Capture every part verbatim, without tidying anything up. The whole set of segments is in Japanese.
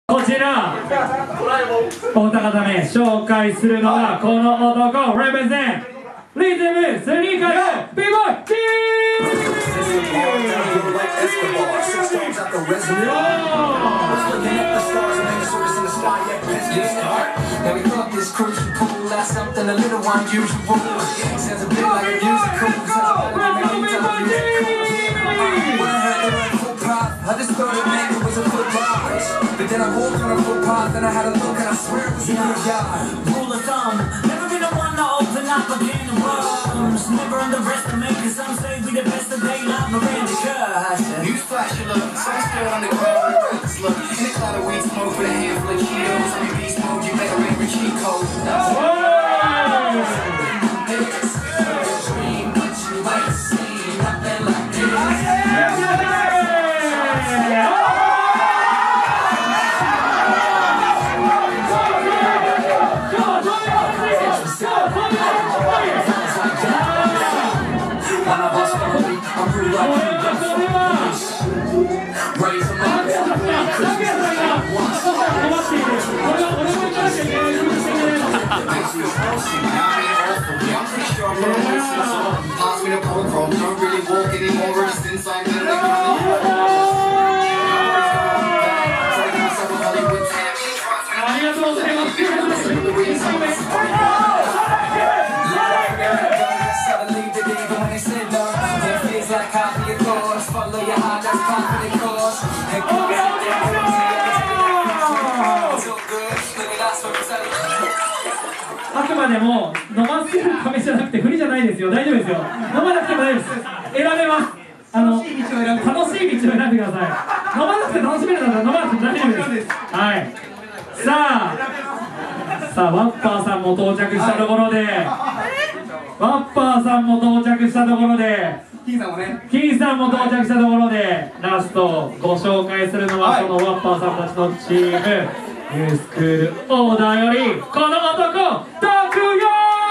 こちらお高ため紹介するのはこの男レベゼンリズムスニーカーズビボイチ But then I walked on a footpath and I had a look and I swear it was a good guy. Rule of thumb, never been the one to open up a can of worms. Never underestimate, cause some say we the best of daylight, Miranda Cuss. Newsflash, you look, some still on the ground with reckless look. In a cloud of weed smoke with a handful of Cheetos. I'm in beast mode, you better remember cheat codes. Dream, but you might see nothing like this. Pass me the polychrome, don't really walk anymore, ever since I'm in the suddenly did it even when they said no. It feels like half of your thoughts, follow your heart, that's part of the course. And go get it, it's all good, let me last for a second. あくまでも飲ませるためじゃなくて振りじゃないですよ。大丈夫ですよ。飲まなくても大丈夫です。選べます。あの楽しい道を選んでください。飲まなくて楽しめるなら飲まなくて大丈夫です。はい。さあさあワッパーさんも到着したところで、ワッパーさんも到着したところで、 金さんもね、 金さんも到着したところで、ラストご紹介するのはそのワッパーさんたちのチーム。ニュースクールオーダーよりこの男拓也。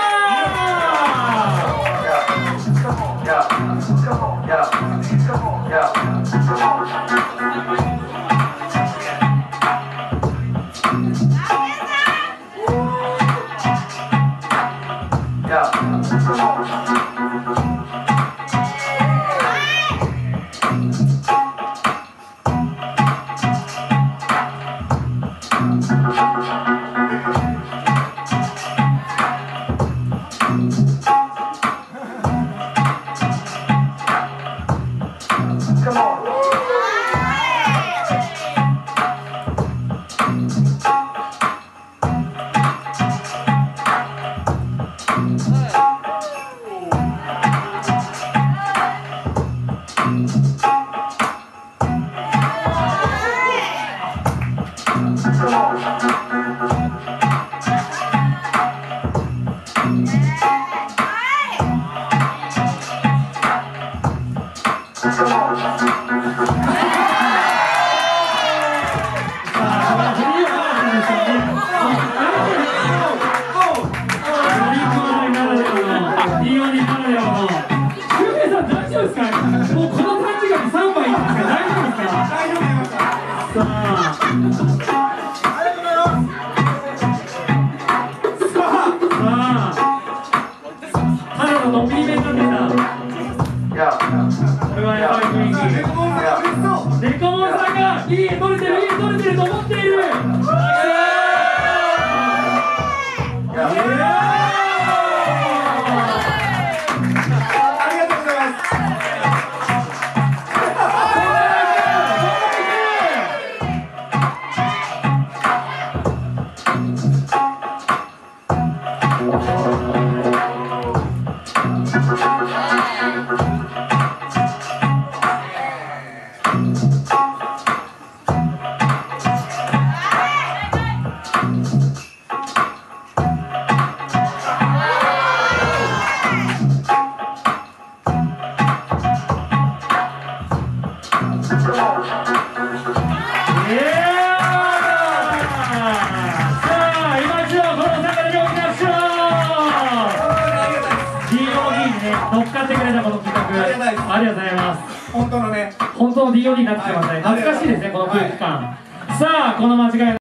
乗っかってくれたこの企画、ありがとうございます。 本当のね、 本当の ディーオーディー になってきてますね。懐かしいですね、この空気感。 さあこの間違い